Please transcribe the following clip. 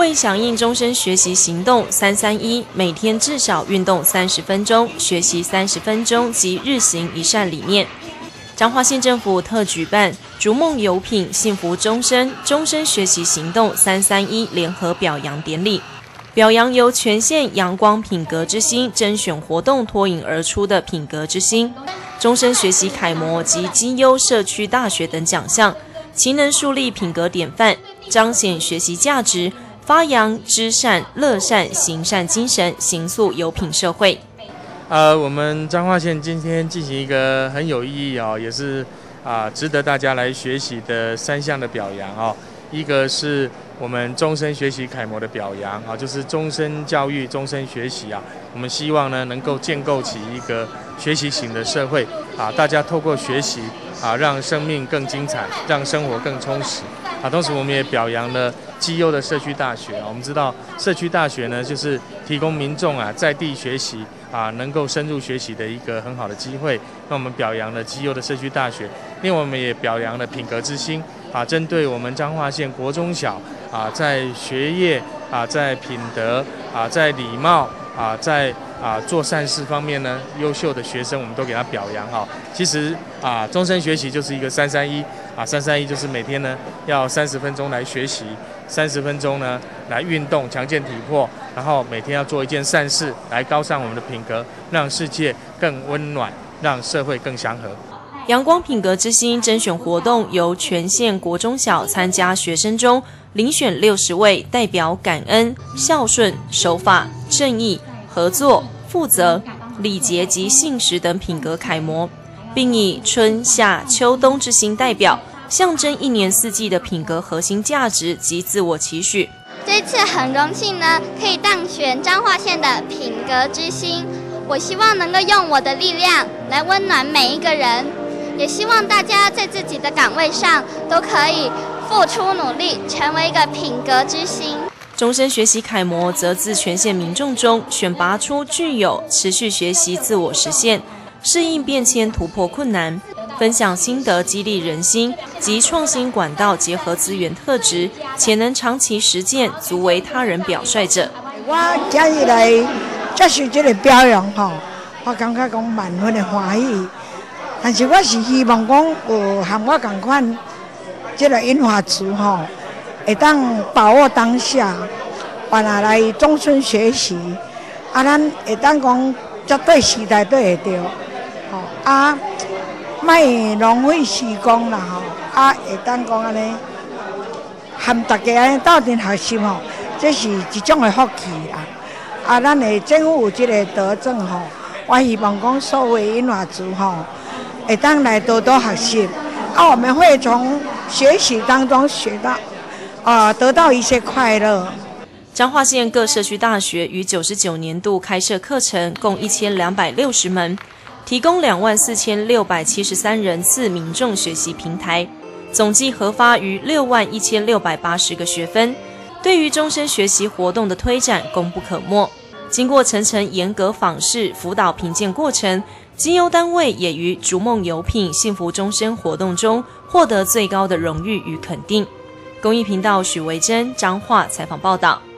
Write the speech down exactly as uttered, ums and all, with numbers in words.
为响应终身学习行动三三一，每天至少运动三十分钟，学习三十分钟及日行一善理念。彰化县政府特举办“逐梦有品，幸福终身”终身学习行动三三一联合表扬典礼。表扬由全县阳光品格之星甄选活动脱颖而出的品格之星、终身学习楷模及绩优社区大学等奖项，其能树立品格典范，彰显学习价值，发扬知善、乐善、行善精神，形塑有品社会。 呃，我们彰化县今天进行一个很有意义哦，也是啊、呃、值得大家来学习的三项的表扬哦。一个是我们终身学习楷模的表扬啊，就是终身教育、终身学习啊。我们希望呢，能够建构起一个学习型的社会啊，大家透过学习啊，让生命更精彩，让生活更充实啊。同时，我们也表扬了绩优的社区大学啊。我们知道，社区大学呢，就是提供民众啊在地学习啊，能够深入学习的一个很好的机会。那我们表扬了绩优的社区大学，另外我们也表扬了品格之星。啊，针对我们彰化县国中小啊，在学业啊，在品德啊，在礼貌啊，在啊做善事方面呢，优秀的学生我们都给他表扬哈。其实啊，终身学习就是一个三三一啊，三三一就是每天呢要三十分钟来学习，三十分钟呢来运动，强健体魄，然后每天要做一件善事，来高尚我们的品格，让世界更温暖，让社会更祥和。 阳光品格之星甄选活动由全县国中小参加学生中遴选六十位代表感恩、孝顺、守法、正义、合作、负责、礼节及信实等品格楷模，并以春夏秋冬之星代表，象征一年四季的品格核心价值及自我期许。 这次很荣幸呢，可以当选彰化县的品格之星。我希望能够用我的力量来温暖每一个人。也希望大家在自己的岗位上都可以付出努力，成为一个品格之星。 终身学习楷模则自全县民众中选拔出具有持续学习、自我实现、适应变迁、突破困难、分享心得、激励人心及创新管道结合资源特质，且能长期实践、足为他人表率者。 我今日来接受这个表扬吼，我感觉讲万分的欢喜。但是我是希望讲有和我同款，这个英华族吼，会当把握当下，原来来终身学习，啊，咱会当讲绝对时代对会着，吼啊，莫浪费时光啦吼，啊，会当讲安尼，和大家安尼斗阵学习吼，这是一种的福气啦。啊，咱的政府有这个德政吼，我希望讲所有英华族吼。会当来多多学习，啊，我们会从学习当中学到，啊、呃，得到一些快乐。 彰化县各社区大学于九十九年度开设课程共一千两百六十门，提供两万四千六百七十三人次民众学习平台，总计核发逾六万一千六百八十个学分。对于终身学习活动的推展功不可没。经过层层严格访视、辅导评鉴过程，绩优单位也于逐梦有品、幸福终身活动中获得最高的荣誉与肯定。公益频道许维珍彰化采访报道。